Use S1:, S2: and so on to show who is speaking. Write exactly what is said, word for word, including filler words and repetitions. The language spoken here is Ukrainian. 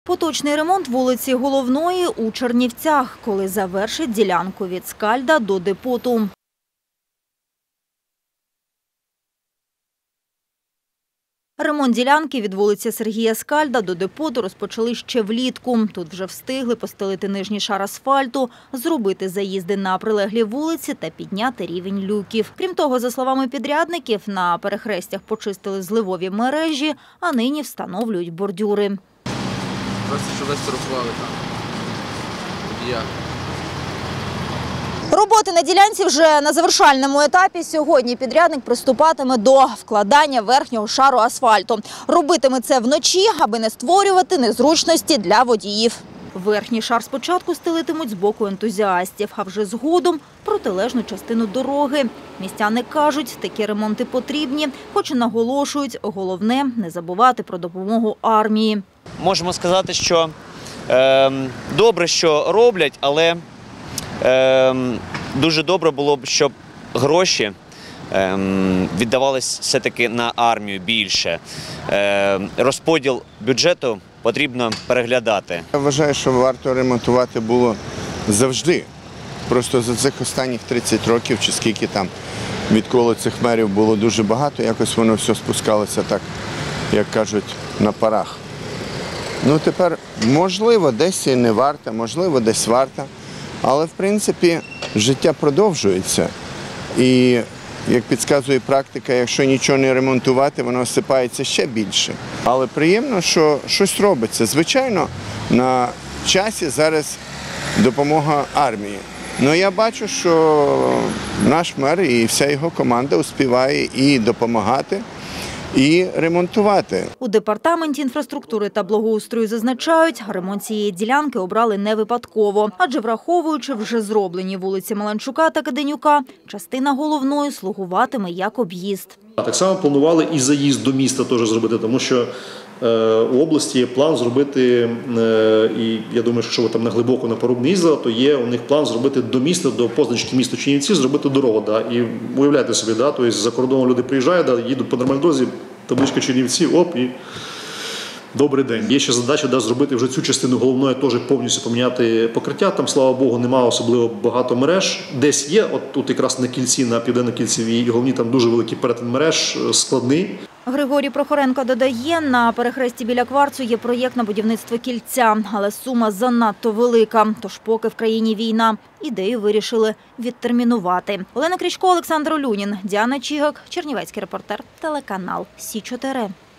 S1: Поточний ремонт вулиці Головної у Чернівцях, коли завершить ділянку від Скальда до Депоту. Ремонт ділянки від вулиці Сергія Скальда до Депоту розпочали ще влітку. Тут вже встигли постелити нижній шар асфальту, зробити заїзди на прилеглі вулиці та підняти рівень люків. Крім того, за словами підрядників, на перехрестях почистили зливові мережі, а нині встановлюють бордюри.
S2: Просто що весь торгували там. Я.
S1: Роботи на ділянці вже на завершальному етапі. Сьогодні підрядник приступатиме до вкладання верхнього шару асфальту. Робитиме це вночі, аби не створювати незручності для водіїв. Верхній шар спочатку стелитимуть з боку ентузіастів, а вже згодом – протилежну частину дороги. Містяни кажуть, такі ремонти потрібні, хоч і наголошують, головне – не забувати про допомогу армії.
S3: Можемо сказати, що е, добре, що роблять, але е, дуже добре було б, щоб гроші е, віддавались все-таки на армію більше. Е, розподіл бюджету потрібно переглядати.
S4: Я вважаю, що варто ремонтувати було завжди. Просто за цих останніх тридцять років, чи скільки там, відколи цих мерів було дуже багато, якось воно все спускалося так, як кажуть, на парах. Ну тепер, можливо, десь і не варто, можливо, десь варто, але, в принципі, життя продовжується. І, як підказує практика, якщо нічого не ремонтувати, воно осипається ще більше. Але приємно, що щось робиться. Звичайно, на часі зараз допомога армії. Ну, я бачу, що наш мер і вся його команда успіває і допомагати, і ремонтувати.
S1: У департаменті інфраструктури та благоустрою зазначають, ремонт цієї ділянки обрали не випадково. Адже враховуючи вже зроблені вулиці Маланчука та Каденюка, частина Головної слугуватиме як об'їзд.
S5: Так само планували і заїзд до міста теж зробити, тому що е, у області є план зробити, е, і я думаю, що якщо ви там на глибоко на паруб не їздили, то є у них план зробити до міста, до позначки міста Чернівці, зробити дорогу. Да? І уявляйте собі, да? Тобто за кордону люди приїжджають, да? Їдуть по нормальній дорозі, табличка Чернівці, оп, і добрий день. Є ще задача, да, зробити вже цю частину Головної, теж повністю поміняти покриття. Там, слава Богу, немає особливо багато мереж. Десь є, от тут якраз на кільці, на південно-кільцевій Головній, там дуже великий перетин мереж, складний.
S1: Григорій Прохоренко додає, на перехресті біля Кварцу є проєкт на будівництво кільця, але сума занадто велика, тож поки в країні війна. Ідею вирішили відтермінувати. Олена Крічко, Олександр Олюнін, Діана Чігак, Чернівецький репортер, телеканал Сі чотири.